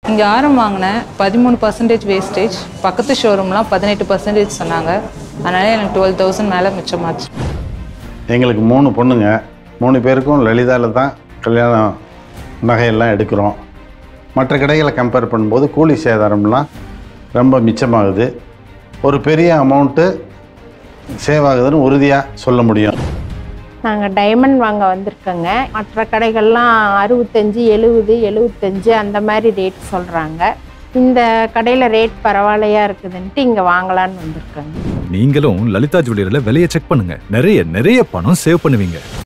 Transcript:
இங்கே ஆரம் வாங்கினேன் 13% வேஸ்டேஜ், பக்கத்து ஷோரூம்லாம் 18% சொன்னாங்க. அதனால் எனக்கு 12,000 மேலே மிச்சமாச்சு. எங்களுக்கு 3 பொண்ணுங்க, 3 பேருக்கும் லலிதாவில் தான் கல்யாணம் நகையெல்லாம் எடுக்கிறோம். மற்ற கடைகளை கம்பேர் பண்ணும்போது கூலி சேதாரம்லாம் ரொம்ப மிச்சமாகுது. ஒரு பெரிய அமௌண்ட்டு சேவ் ஆகுதுன்னு உறுதியாக சொல்ல முடியும். நாங்கள் டைமண்ட் வாங்க வந்திருக்கோங்க. மற்ற கடைகள்லாம் 65, 70, 75 அந்த மாதிரி ரேட் சொல்கிறாங்க. இந்த கடையில் ரேட் பரவாயில்லையா இருக்குதுன்ட்டு இங்கே வாங்கலான்னு வந்திருக்கோங்க. நீங்களும் லலிதா ஜுவல்லரியில் விலையை செக் பண்ணுங்க. நிறைய பணம் சேவ் பண்ணுவீங்க.